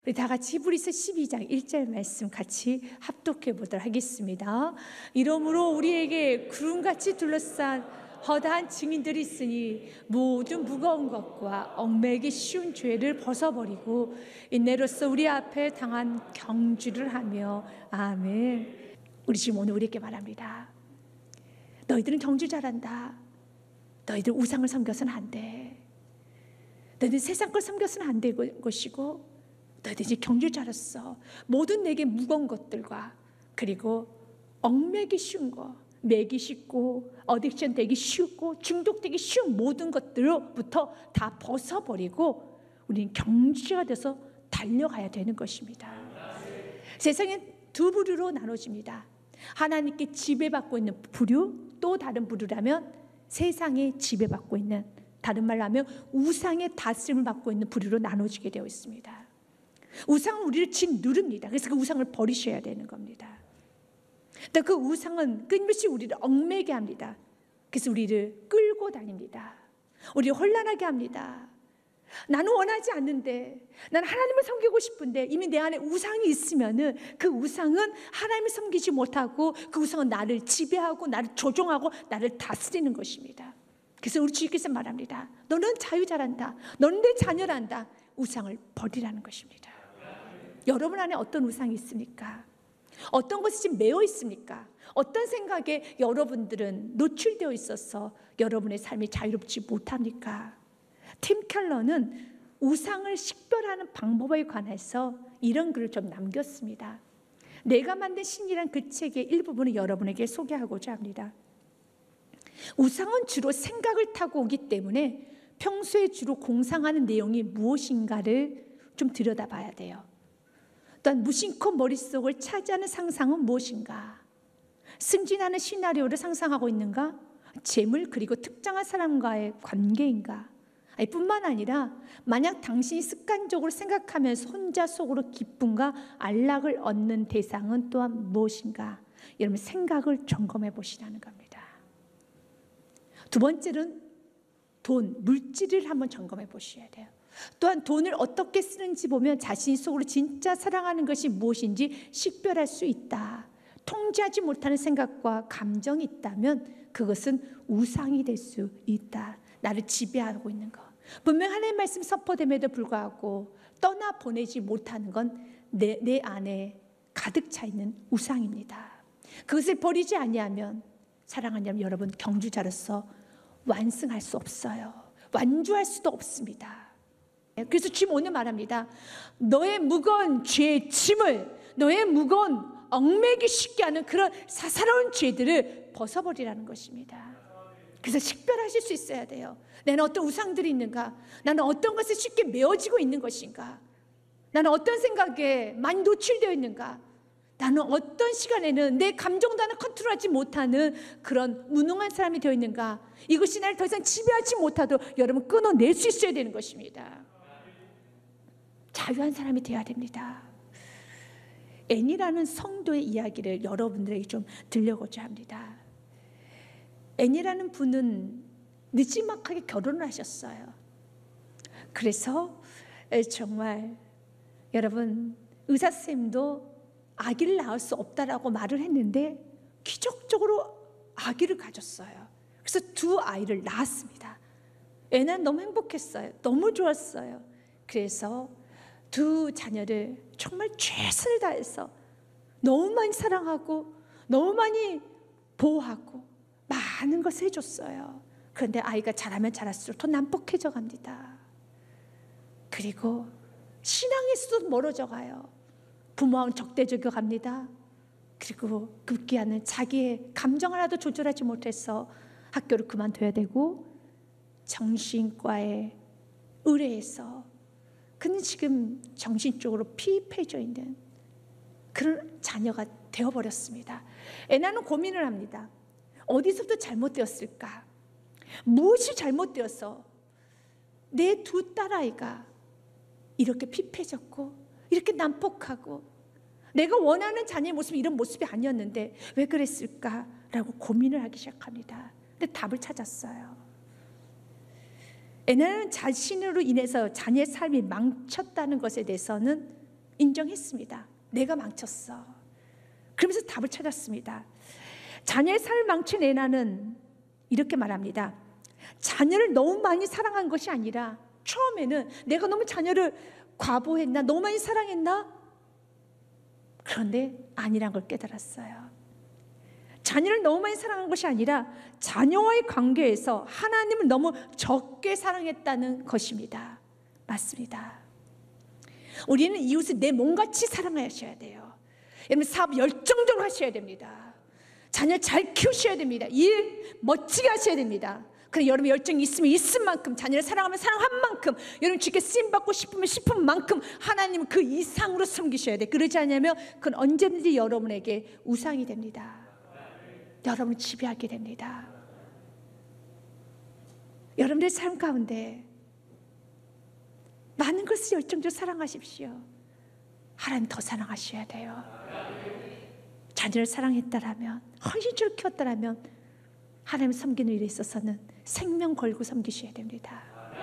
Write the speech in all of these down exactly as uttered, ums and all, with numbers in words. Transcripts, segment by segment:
우리 다 같이 히브리서 십이 장 일 절 말씀 같이 합독해 보도록 하겠습니다. 이러므로 우리에게 구름같이 둘러싼 허다한 증인들이 있으니 모든 무거운 것과 얽매이기 쉬운 죄를 벗어버리고 인내로서 우리 앞에 당한 경주를 하며. 아멘. 우리 지금 오늘 우리에게 말합니다. 너희들은 경주 잘한다. 너희들 우상을 섬겨서는 안 돼. 너희들 세상 걸 섬겨서는 안 될 것이고 너희들 이제 경주 잘했어. 모든 내게 무거운 것들과 그리고 얽매기 쉬운 거, 매기 쉽고 어딕션 되기 쉽고 중독되기 쉬운 모든 것들로부터 다 벗어버리고 우리는 경주가 돼서 달려가야 되는 것입니다. 세상엔 두 부류로 나눠집니다. 하나님께 지배받고 있는 부류, 또 다른 부류라면 세상에 지배받고 있는, 다른 말로 하면 우상의 다스림을 받고 있는 부류로 나눠지게 되어 있습니다. 우상은 우리를 짓누릅니다. 그래서 그 우상을 버리셔야 되는 겁니다. 또 그 우상은 끊임없이 우리를 얽매게 합니다. 그래서 우리를 끌고 다닙니다. 우리를 혼란하게 합니다. 나는 원하지 않는데, 나는 하나님을 섬기고 싶은데 이미 내 안에 우상이 있으면은 그 우상은 하나님을 섬기지 못하고 그 우상은 나를 지배하고 나를 조종하고 나를 다스리는 것입니다. 그래서 우리 주님께서 말합니다. 너는 자유 잘한다. 너는 내 자녀란다. 우상을 버리라는 것입니다. 여러분 안에 어떤 우상이 있습니까? 어떤 것이 지금 매여 있습니까? 어떤 생각에 여러분들은 노출되어 있어서 여러분의 삶이 자유롭지 못합니까? 팀 켈러는 우상을 식별하는 방법에 관해서 이런 글을 좀 남겼습니다. 내가 만든 신이란 그 책의 일부분을 여러분에게 소개하고자 합니다. 우상은 주로 생각을 타고 오기 때문에 평소에 주로 공상하는 내용이 무엇인가를 좀 들여다봐야 돼요. 또한 무심코 머릿속을 차지하는 상상은 무엇인가? 승진하는 시나리오를 상상하고 있는가? 재물 그리고 특정한 사람과의 관계인가? 아니, 뿐만 아니라 만약 당신이 습관적으로 생각하면서 혼자 속으로 기쁨과 안락을 얻는 대상은 또한 무엇인가? 여러분 생각을 점검해 보시라는 겁니다. 두 번째는 돈, 물질을 한번 점검해 보셔야 돼요. 또한 돈을 어떻게 쓰는지 보면 자신 속으로 진짜 사랑하는 것이 무엇인지 식별할 수 있다. 통제하지 못하는 생각과 감정이 있다면 그것은 우상이 될 수 있다. 나를 지배하고 있는 것. 분명 하나님의 말씀 선포됨에도 불구하고 떠나보내지 못하는 건 내, 내 안에 가득 차 있는 우상입니다. 그것을 버리지 아니하면 사랑하는 여러분, 경주자로서 완승할 수 없어요. 완주할 수도 없습니다. 그래서 주님 오늘 말합니다. 너의 무거운 죄의 짐을, 너의 무거운 얽매기 쉽게 하는 그런 사사로운 죄들을 벗어버리라는 것입니다. 그래서 식별하실 수 있어야 돼요. 나는 어떤 우상들이 있는가? 나는 어떤 것에 쉽게 메어지고 있는 것인가? 나는 어떤 생각에 많이 노출되어 있는가? 나는 어떤 시간에는 내 감정도 하나 컨트롤하지 못하는 그런 무능한 사람이 되어 있는가? 이것이 나를 더 이상 지배하지 못하도록 여러분 끊어낼 수 있어야 되는 것입니다. 자유한 사람이 되어야 됩니다. 앤이라는 성도의 이야기를 여러분들에게 좀 들려고자 합니다. 앤이라는 분은 늦지막하게 결혼을 하셨어요. 그래서 정말 여러분 의사 선생님도 아기를 낳을 수 없다라고 말을 했는데 기적적으로 아기를 가졌어요. 그래서 두 아이를 낳았습니다. 앤은 너무 행복했어요. 너무 좋았어요. 그래서 두 자녀를 정말 최선을 다해서 너무 많이 사랑하고 너무 많이 보호하고 많은 것을 해줬어요. 그런데 아이가 자라면 자랄수록 더 난폭해져 갑니다. 그리고 신앙에서도 멀어져 가요. 부모와는 적대적이 갑니다. 그리고 급기야는 자기의 감정 하나도 조절하지 못해서 학교를 그만둬야 되고 정신과에 의뢰해서 그는 지금 정신적으로 피폐해져 있는 그런 자녀가 되어버렸습니다. 애나는 고민을 합니다. 어디서부터 잘못되었을까? 무엇이 잘못되어서 내 두 딸아이가 이렇게 피폐해졌고 이렇게 난폭하고 내가 원하는 자녀의 모습이 이런 모습이 아니었는데 왜 그랬을까라고 고민을 하기 시작합니다. 근데 답을 찾았어요. 애나는 자신으로 인해서 자녀의 삶이 망쳤다는 것에 대해서는 인정했습니다. 내가 망쳤어. 그러면서 답을 찾았습니다. 자녀의 삶을 망친 에나는 이렇게 말합니다. 자녀를 너무 많이 사랑한 것이 아니라 처음에는 내가 너무 자녀를 과보했나? 너무 많이 사랑했나? 그런데 아니란 걸 깨달았어요. 자녀를 너무 많이 사랑한 것이 아니라 자녀와의 관계에서 하나님을 너무 적게 사랑했다는 것입니다. 맞습니다. 우리는 이웃을 내 몸같이 사랑하셔야 돼요. 여러분, 사업 열정적으로 하셔야 됩니다. 자녀 잘 키우셔야 됩니다. 일 멋지게 하셔야 됩니다. 그래, 여러분 열정이 있으면 있은 만큼, 자녀를 사랑하면 사랑한 만큼, 여러분 주께 쓰임받고 싶으면 싶은 만큼 하나님은 그 이상으로 섬기셔야 돼. 그러지 않으면 그건 언제든지 여러분에게 우상이 됩니다. 여러분을 지배하게 됩니다. 여러분의 삶 가운데 많은 것을 열정적으로 사랑하십시오. 하나님 더 사랑하셔야 돼요. 자녀를 사랑했다라면, 헌신적으로 키웠다라면 하나님 섬기는 일에 있어서는 생명 걸고 섬기셔야 됩니다.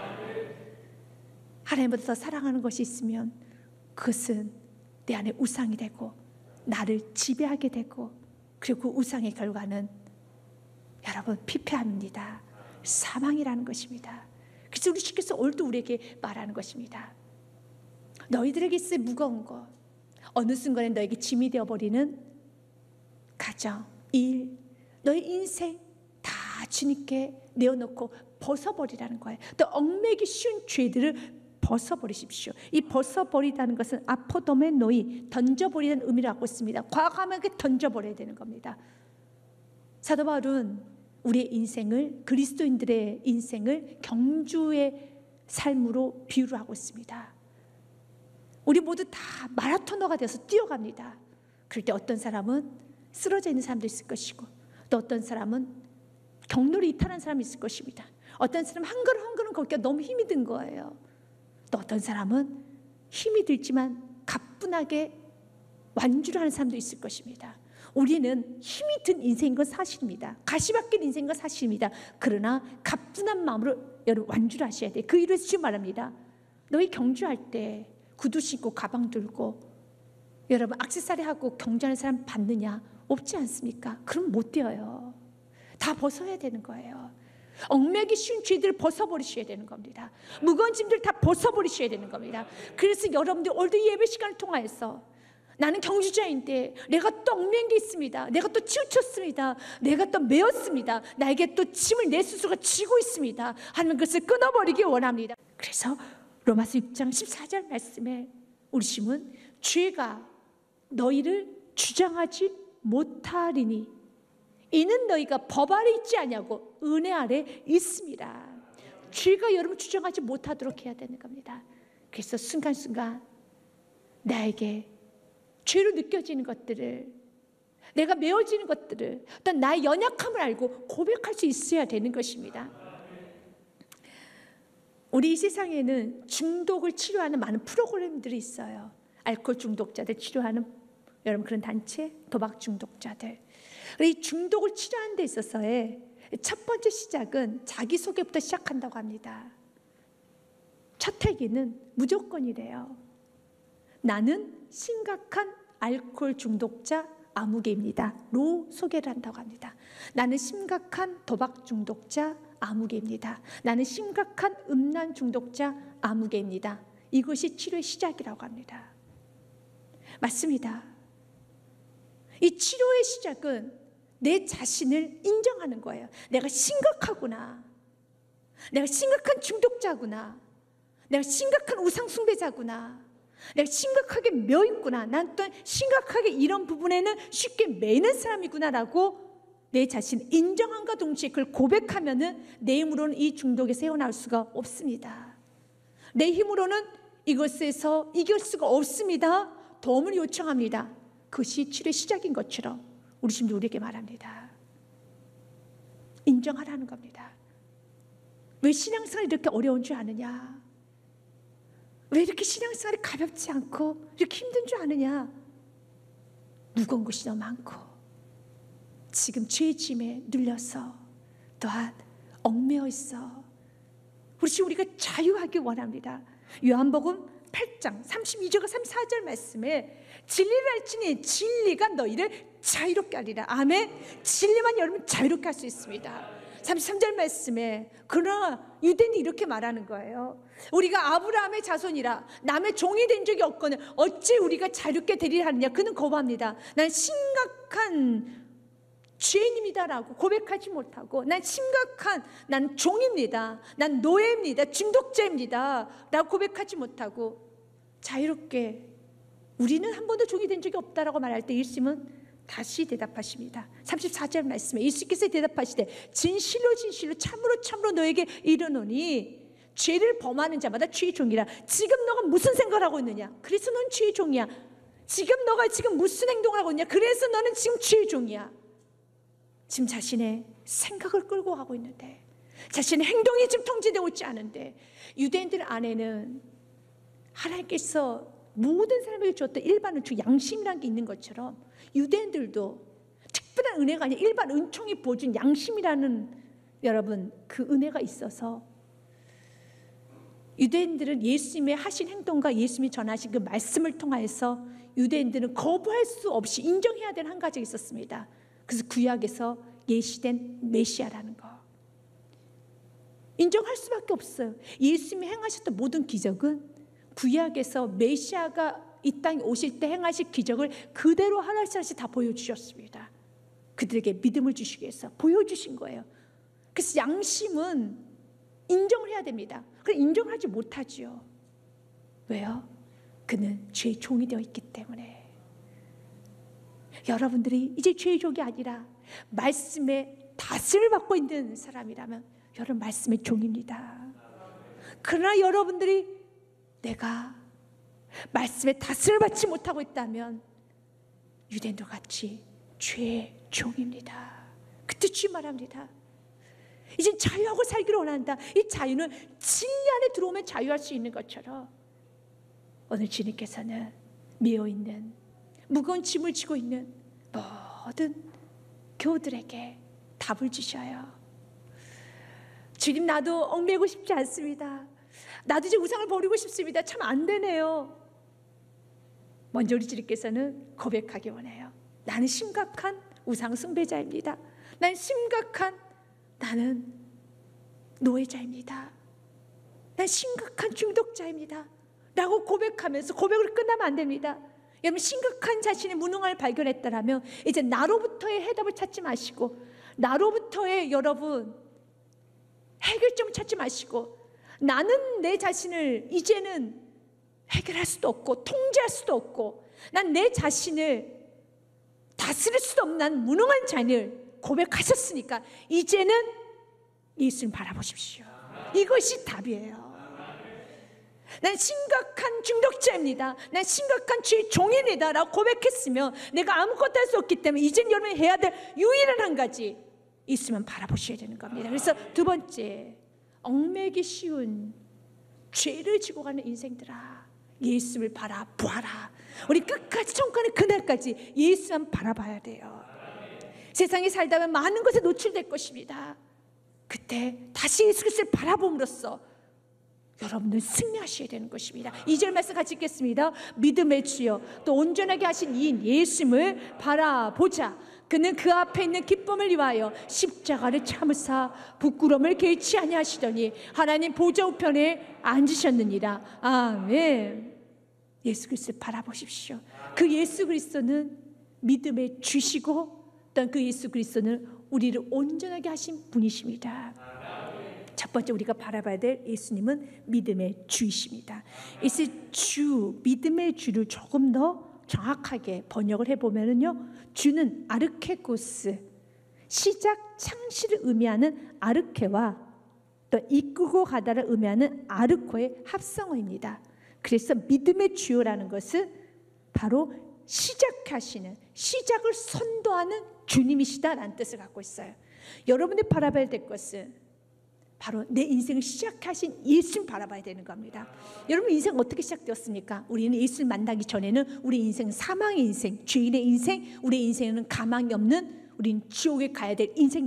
하나님보다 더 사랑하는 것이 있으면 그것은 내 안에 우상이 되고 나를 지배하게 되고, 그리고 그 우상의 결과는 여러분 피폐합니다. 사망이라는 것입니다. 그래서 우리 주께서 오늘도 우리에게 말하는 것입니다. 너희들에게 있을 무거운 것, 어느 순간에 너에게 짐이 되어버리는 가정, 일, 너의 인생 다 주님께 내어놓고 벗어버리라는 거예요. 또 얽매기 쉬운 죄들을 벗어버리십시오. 이 벗어버리다는 것은 아포도메노이, 던져버리는 의미를 갖고 있습니다. 과감하게 던져버려야 되는 겁니다. 사도 바울은 우리의 인생을, 그리스도인들의 인생을 경주의 삶으로 비유를 하고 있습니다. 우리 모두 다 마라토너가 되어서 뛰어갑니다. 그럴 때 어떤 사람은 쓰러져 있는 사람도 있을 것이고, 또 어떤 사람은 경로를 이탈한 사람이 있을 것입니다. 어떤 사람은 한 걸음 한 걸음 걷기가 너무 힘이 든 거예요. 또 어떤 사람은 힘이 들지만 가뿐하게 완주를 하는 사람도 있을 것입니다. 우리는 힘이 든 인생인 건 사실입니다. 가시밭길 인생인 건 사실입니다. 그러나 가뿐한 마음으로 여러분 완주를 하셔야 돼요. 그 이유로 지금 말합니다. 너희 경주할 때 구두 신고 가방 들고 여러분 액세서리 하고 경주하는 사람 봤느냐? 없지 않습니까? 그럼 못 뛰어요. 다 벗어야 되는 거예요. 얽매기 쉬운 죄들을 벗어버리셔야 되는 겁니다. 무거운 짐들 다 벗어버리셔야 되는 겁니다. 그래서 여러분들 오늘도 예배 시간을 통하여서 나는 경주자인데 내가 또 얽매인 게 있습니다. 내가 또 치우쳤습니다. 내가 또 메었습니다. 나에게 또 짐을 내 스스로가 지고 있습니다. 하나님 그것을 끊어버리기 원합니다. 그래서 로마서 육 장 십사 절 말씀에 우리 심은 죄가 너희를 주장하지 못하리니 이는 너희가 법 아래 있지 아니하고 은혜 아래 있습니다. 죄가 여러분 주장하지 못하도록 해야 되는 겁니다. 그래서 순간순간 나에게 죄로 느껴지는 것들을, 내가 메어지는 것들을, 어떤 나의 연약함을 알고 고백할 수 있어야 되는 것입니다. 우리 이 세상에는 중독을 치료하는 많은 프로그램들이 있어요. 알코올 중독자들 치료하는 여러분 그런 단체, 도박 중독자들. 이 중독을 치료하는 데 있어서의 첫 번째 시작은 자기소개부터 시작한다고 합니다. 첫 회기는 무조건이래요. 나는 심각한 알코올 중독자 아무개입니다. 로 소개를 한다고 합니다. 나는 심각한 도박 중독자 아무개입니다. 나는 심각한 음란 중독자 아무개입니다. 이것이 치료의 시작이라고 합니다. 맞습니다. 이 치료의 시작은 내 자신을 인정하는 거예요. 내가 심각하구나. 내가 심각한 중독자구나. 내가 심각한 우상숭배자구나. 내가 심각하게 매어있구나. 난 또 심각하게 이런 부분에는 쉽게 매이는 사람이구나라고 내 자신을 인정함과 동시에 그걸 고백하면은 내 힘으로는 이 중독에서 헤어나올 수가 없습니다. 내 힘으로는 이것에서 이길 수가 없습니다. 도움을 요청합니다. 그것이 치료의 시작인 것처럼 우리 지금도 우리에게 말합니다. 인정하라는 겁니다. 왜 신앙생활이 이렇게 어려운 줄 아느냐? 왜 이렇게 신앙생활이 가볍지 않고 이렇게 힘든 줄 아느냐? 무거운 것이 너무 많고 지금 죄의 짐에 눌려서 또한 얽매여 있어. 우리 지금 우리가 자유하기 원합니다. 요한복음 팔 장 삼십이 절과 삼십사 절 말씀에 진리를 알지니 진리가 너희를 자유롭게 하리라. 아멘. 진리만 여러분 자유롭게 할 수 있습니다. 삼십삼 절 말씀에 그러나 유대인이 이렇게 말하는 거예요. 우리가 아브라함의 자손이라 남의 종이 된 적이 없거늘 어찌 우리가 자유롭게 되리라 하느냐. 그는 거부합니다. 난 심각한 죄인입니다라고 고백하지 못하고, 난 심각한 난 종입니다, 난 노예입니다, 중독자입니다 라고 고백하지 못하고 자유롭게 우리는 한 번도 종이 된 적이 없다라고 말할 때 예수님은 다시 대답하십니다. 삼십사 절 말씀에 예수께서 대답하시되 진실로 진실로 참으로 참으로 너에게 이르노니 죄를 범하는 자마다 죄의 종이라. 지금 너가 무슨 생각을 하고 있느냐? 그래서 넌 죄의 종이야. 지금 너가 지금 무슨 행동을 하고 있냐? 그래서 너는 지금 죄의 종이야. 지금 자신의 생각을 끌고 가고 있는데, 자신의 행동이 지금 통제되고 있지 않은데, 유대인들 안에는 하나님께서 모든 사람에게 주었던 일반 은총, 양심이라는 게 있는 것처럼 유대인들도 특별한 은혜가 아니라 일반 은총이 보여준 양심이라는 여러분 그 은혜가 있어서 유대인들은 예수님의 하신 행동과 예수님이 전하신 그 말씀을 통하여서 유대인들은 거부할 수 없이 인정해야 되는 한 가지가 있었습니다. 그래서 구약에서 예시된 메시아라는 거 인정할 수밖에 없어요. 예수님이 행하셨던 모든 기적은 구약에서 메시아가 이 땅에 오실 때 행하실 기적을 그대로 하나씩 하나씩 다 보여주셨습니다. 그들에게 믿음을 주시기 위해서 보여주신 거예요. 그래서 양심은 인정을 해야 됩니다. 그런데 인정을 하지 못하지요. 왜요? 그는 죄의 종이 되어 있기 때문에. 여러분들이 이제 죄의 종이 아니라 말씀의 다스림을 받고 있는 사람이라면 여러분 말씀의 종입니다. 그러나 여러분들이 내가 말씀의 다스림을 받지 못하고 있다면 유대인도 같이 죄의 종입니다. 그때 주님 말합니다. 이젠 자유하고 살기를 원한다. 이 자유는 진리 안에 들어오면 자유할 수 있는 것처럼 오늘 주님께서는 메어있는 무거운 짐을 지고 있는 모든 교우들에게 답을 주셔요. 주님, 나도 얽매이고 싶지 않습니다. 나도 이제 우상을 버리고 싶습니다. 참 안 되네요. 먼저 우리 주님께서는 고백하기 원해요. 나는 심각한 우상 숭배자입니다. 난 심각한 나는 노예자입니다. 난 심각한 중독자입니다 라고 고백하면서 고백으로 끝나면 안 됩니다. 여러분 심각한 자신의 무능함을 발견했다라면 이제 나로부터의 해답을 찾지 마시고 나로부터의 여러분 해결점을 찾지 마시고 나는 내 자신을 이제는 해결할 수도 없고 통제할 수도 없고 난 내 자신을 다스릴 수도 없는 난 무능한 자를 고백하셨으니까 이제는 예수님 바라보십시오. 이것이 답이에요. 난 심각한 중독자입니다. 난 심각한 죄의 종입니다 라고 고백했으면 내가 아무것도 할 수 없기 때문에 이젠 여러분이 해야 될 유일한 한 가지 있으면 바라보셔야 되는 겁니다. 그래서 두 번째, 얽매기 쉬운 죄를 지고 가는 인생들아 예수를 바라보아라. 우리 끝까지 천국하는 그날까지 예수만 바라봐야 돼요. 세상에 살다 보면 많은 것에 노출될 것입니다. 그때 다시 예수 그리스도를 바라봄으로써 여러분들 승리하셔야 되는 것입니다. 이 절 말씀 같이 읽겠습니다. 믿음의 주여 또 온전하게 하신 이인 예수님을 바라보자. 그는 그 앞에 있는 기쁨을 위하여 십자가를 참으사 부끄러움을 개의치 아니하시더니 하나님 보좌 우편에 앉으셨느니라. 아멘. 예수 그리스도를 바라보십시오. 그 예수 그리스도는 믿음의 주시고 또한 그 예수 그리스도는 우리를 온전하게 하신 분이십니다. 첫 번째 우리가 바라봐야 될 예수님은 믿음의 주이십니다. 이 주, 믿음의 주를 조금 더 정확하게 번역을 해보면요, 주는 아르케고스, 시작 창시를 의미하는 아르케와 또 이끌고 가다를 의미하는 아르코의 합성어입니다. 그래서 믿음의 주요라는 것은 바로 시작하시는, 시작을 선도하는 주님이시다라는 뜻을 갖고 있어요. 여러분이 바라봐야 될 것은 바로 내 인생을 시작하신 예수님 바라봐야 되는 겁니다. 여러분 인생 어떻게 시작되었습니까? 우리는 예수를 만나기 전에는 우리 인생은 사망의 인생, 죄인의 인생, 우리 인생은 가망이 없는 우리는 지옥에 가야 될 인생이었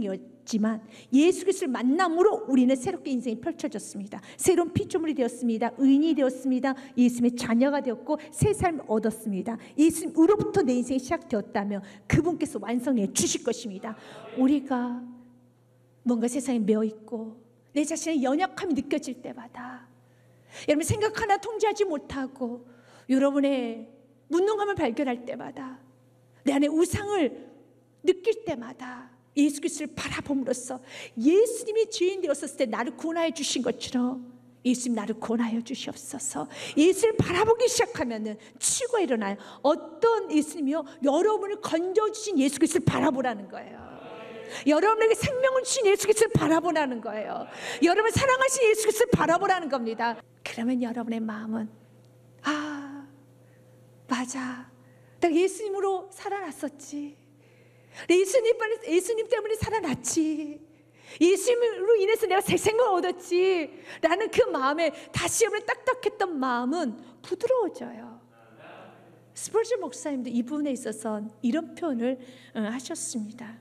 지만 예수 그리스도를 만남으로 우리는 새롭게 인생이 펼쳐졌습니다. 새로운 피조물이 되었습니다. 의인이 되었습니다. 예수님의 자녀가 되었고 새 삶을 얻었습니다. 예수님으로부터 내 인생이 시작되었다며 그분께서 완성해 주실 것입니다. 우리가 뭔가 세상에 매어있고 내 자신의 연약함이 느껴질 때마다, 여러분 생각 하나 통제하지 못하고 여러분의 무능함을 발견할 때마다, 내 안에 우상을 느낄 때마다 예수 그리스도를 바라봄으로써 예수님이 죄인 되었을 때 나를 구원하여 주신 것처럼 예수님 나를 구원하여 주시옵소서. 예수를 바라보기 시작하면 치유가 일어나요. 어떤 예수님이요? 여러분을 건져주신 예수 그리스도를 바라보라는 거예요. 여러분에게 생명을 주신 예수 그리스도를 바라보라는 거예요. 여러분 사랑하신 예수 그리스도를 바라보라는 겁니다. 그러면 여러분의 마음은, 아 맞아, 내가 예수님으로 살아났었지. 예수님, 예수님 때문에 살아났지. 예수님으로 인해서 내가 새 생명을 얻었지 라는 그 마음에 다시 한번 딱딱했던 마음은 부드러워져요. 스펄전 목사님도 이 부분에 있어서 이런 표현을 하셨습니다.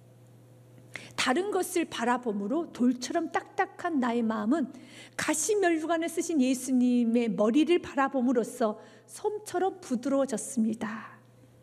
다른 것을 바라봄으로 돌처럼 딱딱한 나의 마음은 가시면류관을 쓰신 예수님의 머리를 바라봄으로써 솜처럼 부드러워졌습니다.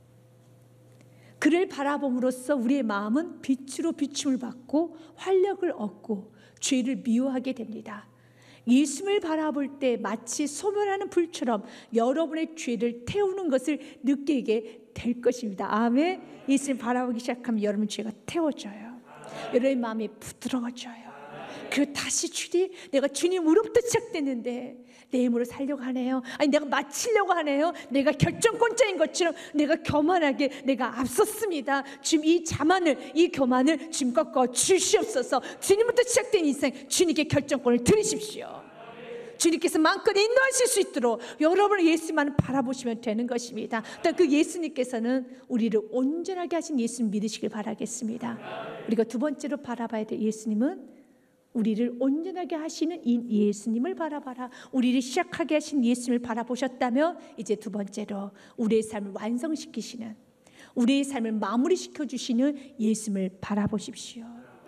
그를 바라봄으로써 우리의 마음은 빛으로 비춤을 받고 활력을 얻고 죄를 미워하게 됩니다. 예수님을 바라볼 때 마치 소멸하는 불처럼 여러분의 죄를 태우는 것을 느끼게 될 것입니다. 아멘. 예수님 바라보기 시작하면 여러분 죄가 태워져요. 여러분의 마음이 부드러워져요. 그 다시 주님, 내가 주님으로부터 시작됐는데 내 힘으로 살려고 하네요. 아니 내가 마치려고 하네요. 내가 결정권자인 것처럼 내가 교만하게 내가 앞섰습니다. 주님 이 자만을, 이 교만을 주님 꺾어 주시옵소서. 주님부터 시작된 인생 주님께 결정권을 드리십시오. 주님께서 마음껏 인도하실 수 있도록 여러분을 예수님만 바라보시면 되는 것입니다. 또 그 예수님께서는 우리를 온전하게 하신 예수님 믿으시길 바라겠습니다. 우리가 두 번째로 바라봐야 될 예수님은 우리를 온전하게 하시는 이 예수님을 바라봐라. 우리를 시작하게 하신 예수님을 바라보셨다면 이제 두 번째로 우리의 삶을 완성시키시는, 우리의 삶을 마무리시켜 주시는 예수님을 바라보십시오.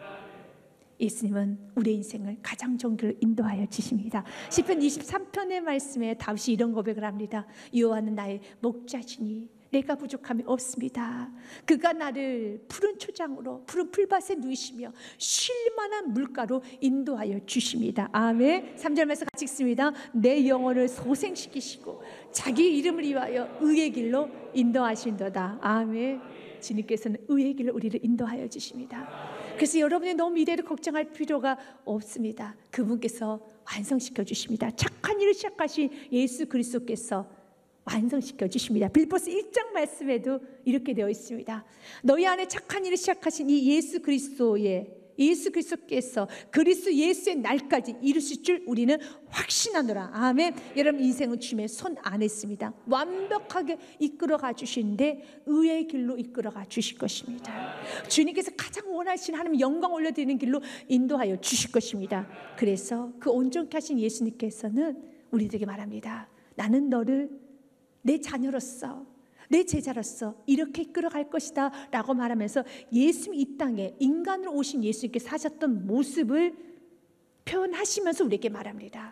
예수님은 우리의 인생을 가장 좋은 길로 인도하여 주십니다. 시편 이십삼 편의 말씀에 다윗이 이런 고백을 합니다. 여호와는 나의 목자시니 내가 부족함이 없습니다. 그가 나를 푸른 초장으로 푸른 풀밭에 누이시며 쉴 만한 물가로 인도하여 주십니다. 아멘. 삼 절 말씀 같이 읽습니다. 내 영혼을 소생시키시고 자기 이름을 위하여 의의 길로 인도하신도다. 아멘. 주님께서는 의의 길로 우리를 인도하여 주십니다. 그래서 여러분이 너무 미래를 걱정할 필요가 없습니다. 그분께서 완성시켜 주십니다. 착한 일을 시작하신 예수 그리스도께서 완성시켜 주십니다. 빌립보서 일 장 말씀에도 이렇게 되어 있습니다. 너희 안에 착한 일을 시작하신 이 예수 그리스도의 예수 그리스도께서 그리스도 예수의 날까지 이루실 줄 우리는 확신하노라. 아멘. 여러분 인생은 주님의 손 안에 있습니다. 완벽하게 이끌어가 주시는데 의의 길로 이끌어가 주실 것입니다. 주님께서 가장 원하시는 하나님 영광 올려드리는 길로 인도하여 주실 것입니다. 그래서 그 온전케 하신 예수님께서는 우리들에게 말합니다. 나는 너를 내 자녀로서 내 제자로서 이렇게 이끌어갈 것이다 라고 말하면서 예수님 이 땅에 인간으로 오신 예수님께 사셨던 모습을 표현하시면서 우리에게 말합니다.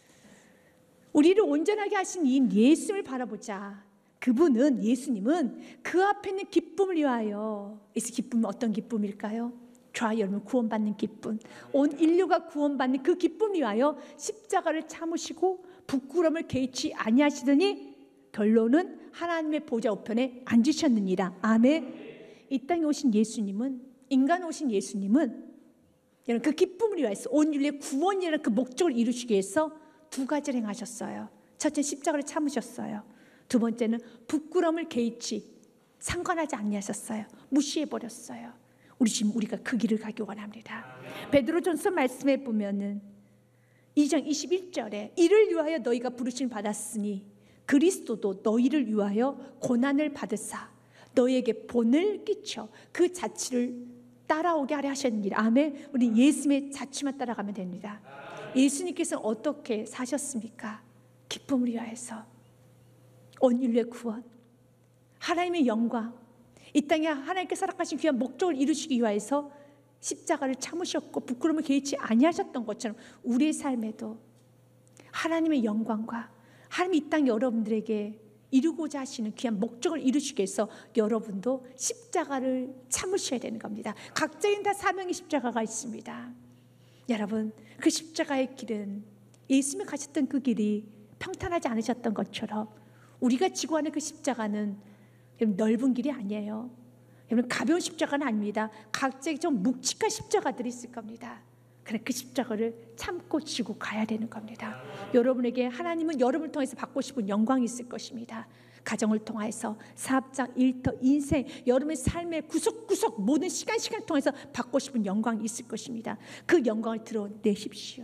우리를 온전하게 하신 이 예수님을 바라보자. 그분은, 예수님은 그 앞에 있는 기쁨을 위하여, 이 기쁨은 어떤 기쁨일까요? 저와 여러분 구원받는 기쁨, 온 인류가 구원받는 그 기쁨을 위하여 십자가를 참으시고 부끄러움을 개의치 아니하시더니 결론은 하나님의 보좌 우편에 앉으셨느니라. 아멘. 이 땅에 오신 예수님은, 인간 오신 예수님은 여러분 그 기쁨을 위해서 온 인류의 구원이라는 그 목적을 이루시기 위해서 두 가지를 행하셨어요. 첫째 십자가를 참으셨어요. 두 번째는 부끄러움을 개의치 상관하지 아니하셨어요. 무시해버렸어요. 우리 지금 우리가 그 길을 가기 원합니다. 베드로전서 말씀에 보면은 이 장 이십일 절에 이를 위하여 너희가 부르심을 받았으니 그리스도도 너희를 위하여 고난을 받으사 너희에게 본을 끼쳐 그 자취를 따라오게 하려 하셨느니라. 아멘. 우리 예수님의 자취만 따라가면 됩니다. 예수님께서 어떻게 사셨습니까? 기쁨을 위하여서 온 인류의 구원, 하나님의 영광, 이 땅에 하나님께 살아가신 귀한 목적을 이루시기 위하여서 십자가를 참으셨고 부끄러움을 개의치 아니하셨던 것처럼 우리의 삶에도 하나님의 영광과 하나님이 이 땅 여러분들에게 이루고자 하시는 귀한 목적을 이루시기 위해서 여러분도 십자가를 참으셔야 되는 겁니다. 각자인 다 사명의 십자가가 있습니다. 여러분, 그 십자가의 길은 예수님이 가셨던 그 길이 평탄하지 않으셨던 것처럼 우리가 지고 가는 그 십자가는 넓은 길이 아니에요. 여러분, 가벼운 십자가는 아닙니다. 각자의 좀 묵직한 십자가들이 있을 겁니다. 그래, 그 십자가를 참고 지고 가야 되는 겁니다. 여러분에게 하나님은 여러분을 통해서 받고 싶은 영광이 있을 것입니다. 가정을 통해서, 사업장, 일터, 인생, 여러분의 삶의 구석구석 모든 시간 시간을 통해서 받고 싶은 영광이 있을 것입니다. 그 영광을 드러내십시오.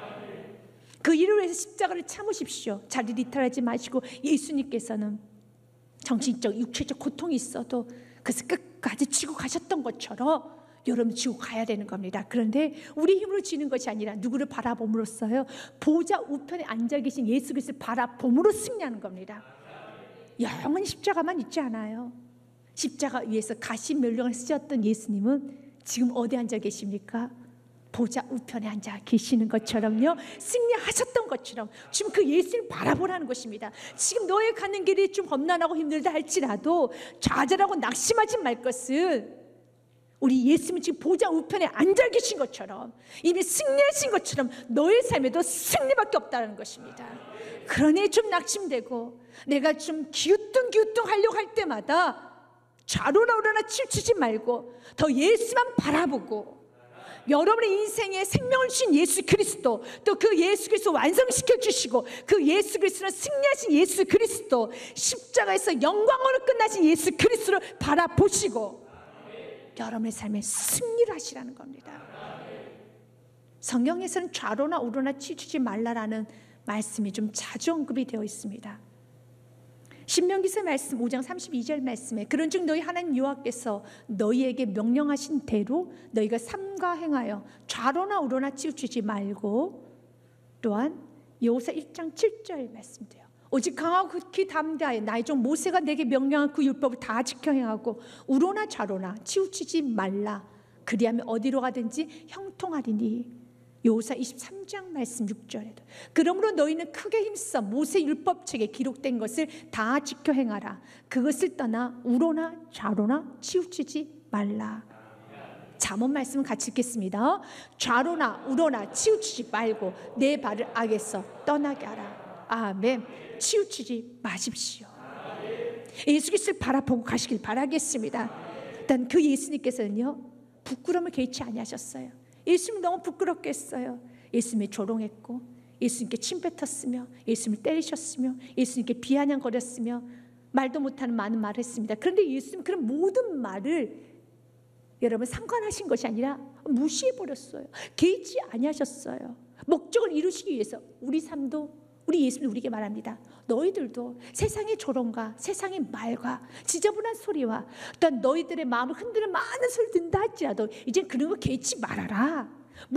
그 일을 위해서 십자가를 참으십시오. 자리를 이탈하지 마시고, 예수님께서는 정신적, 육체적 고통이 있어도 그것을 끝까지 지고 가셨던 것처럼 여러분 지고 가야 되는 겁니다. 그런데 우리 힘으로 지는 것이 아니라 누구를 바라봄으로써요, 보좌 우편에 앉아 계신 예수 그리스도를 바라봄으로 승리하는 겁니다. 영원히 십자가만 있지 않아요. 십자가 위에서 가시 멸령을 쓰셨던 예수님은 지금 어디 앉아 계십니까? 보좌 우편에 앉아 계시는 것처럼요, 승리하셨던 것처럼 지금 그 예수를 바라보라는 것입니다. 지금 너의 가는 길이 좀 험난하고 힘들다 할지라도 좌절하고 낙심하지 말 것은, 우리 예수님이 지금 보좌 우편에 앉아 계신 것처럼, 이미 승리하신 것처럼 너의 삶에도 승리밖에 없다는 것입니다. 그러니 좀 낙심되고 내가 좀 기우뚱기우뚱 하려고 할 때마다 좌로나 우로나 치우치지 말고 더 예수만 바라보고, 여러분의 인생에 생명을 주신 예수 그리스도, 또 그 예수 그리스도 완성시켜 주시고, 그 예수 그리스도는 승리하신 예수 그리스도, 십자가에서 영광으로 끝나신 예수 그리스도를 바라보시고 여러분의 삶에 승리를 하시라는 겁니다. 성경에서는 좌로나 우로나 치우치지 말라라는 말씀이 좀 자주 언급이 되어 있습니다. 신명기서 말씀 오 장 삼십이 절 말씀에, 그런즉 너희 하나님 여호와께서 너희에게 명령하신 대로 너희가 삼가 행하여 좌로나 우로나 치우치지 말고, 또한 여호수아 일 장 칠 절 말씀도요, 오직 강하고 극히 담대하여 나의 종 모세가 내게 명령한 그 율법을 다 지켜 행하고 우로나 좌로나 치우치지 말라. 그리하면 어디로 가든지 형통하리니. 여호수아 이십삼 장 말씀 육 절에도, 그러므로 너희는 크게 힘써 모세 율법책에 기록된 것을 다 지켜 행하라. 그것을 떠나 우로나 좌로나 치우치지 말라. 잠언 말씀 같이 읽겠습니다. 좌로나 우로나 치우치지 말고 내 발을 악에서 떠나게 하라. 아멘. 치우치지 마십시오. 예수 그리스도를 바라보고 가시길 바라겠습니다. 일단 그 예수님께서는요, 부끄러움을 개의치 아니하셨어요. 예수님 너무 부끄럽겠어요. 예수님이 조롱했고, 예수님께 침 뱉었으며, 예수님을 때리셨으며, 예수님께 비아냥거렸으며, 말도 못하는 많은 말을 했습니다. 그런데 예수님 그런 모든 말을 여러분 상관하신 것이 아니라 무시해버렸어요. 개의치 아니하셨어요. 목적을 이루시기 위해서 우리 삶도, 우리 예수님이 우리에게 말합니다. 너희들도 세상의 조롱과 세상의 말과 지저분한 소리와 또한 너희들의 마음을 흔드는 많은 소리를 듣는다 할지라도 이제 그런 거 개의치 말아라.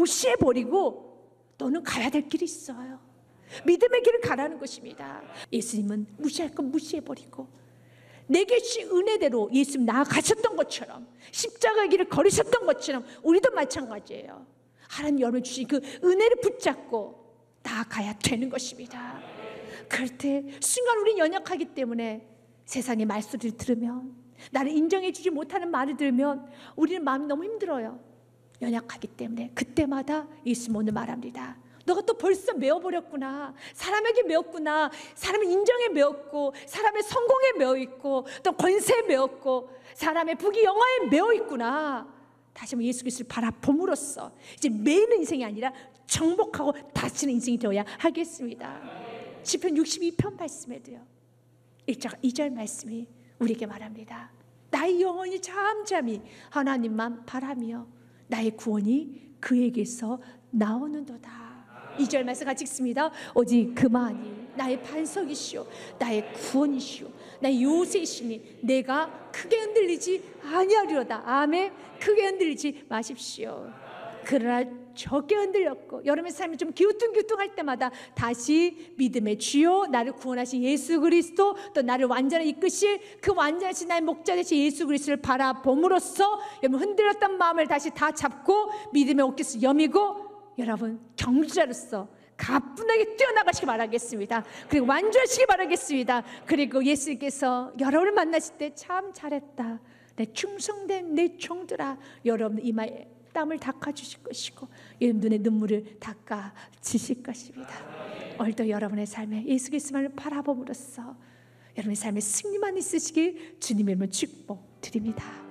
무시해버리고 너는 가야 될 길이 있어요. 믿음의 길을 가라는 것입니다. 예수님은 무시할 건 무시해버리고 내게 주신 은혜대로 예수님 나아가셨던 것처럼, 십자가의 길을 걸으셨던 것처럼 우리도 마찬가지예요. 하나님 여러분 주신 그 은혜를 붙잡고 나아가야 되는 것입니다. 그럴 때 순간 우리는 연약하기 때문에 세상의 말소리를 들으면, 나를 인정해 주지 못하는 말을 들으면 우리는 마음이 너무 힘들어요. 연약하기 때문에 그때마다 예수님 오늘 말합니다. 너가 또 벌써 매어버렸구나. 사람에게 매었구나. 사람의 인정에 매었고, 사람의 성공에 매어있고, 또 권세에 매었고, 사람의 부귀영화에 매어있구나. 다시 한번 예수 그리스도를 바라봄으로써 이제 매이는 인생이 아니라 정복하고 다스리는 인생이 되어야 하겠습니다. 시편 육십이 편 말씀에도요, 일 장 이 절 말씀이 우리에게 말합니다. 나의 영혼이 잠잠히 하나님만 바라며 나의 구원이 그에게서 나오는도다. 이 절 말씀 같이 읽습니다. 오직 그만이 나의 반석이시오, 나의 구원이시오, 나의 요새이시니 내가 크게 흔들리지 아니하리로다. 아멘. 크게 흔들리지 마십시오. 그러나 적게 흔들렸고 여러분의 삶이 좀 기우뚱기우뚱할 때마다 다시 믿음의 주요 나를 구원하신 예수 그리스도, 또 나를 완전히 이끄실 그 완전하신 나의 목자 되신 예수 그리스도를 바라봄으로써 여러분 흔들렸던 마음을 다시 다 잡고 믿음의 옷깃을 여미고 여러분 경주자로서 가뿐하게 뛰어나가시기 바라겠습니다. 그리고 완주하시기 바라겠습니다. 그리고 예수님께서 여러분을 만나실 때 참 잘했다, 내 충성된 내 종들아, 여러분 이마에 땀을 닦아주실 것이고 여러분 눈에 눈물을 닦아주실 것입니다. 오늘도 여러분의 삶에 예수 그리스도를 바라봄으로써 여러분의 삶에 승리만 있으시길 주님의 이름으로 축복드립니다.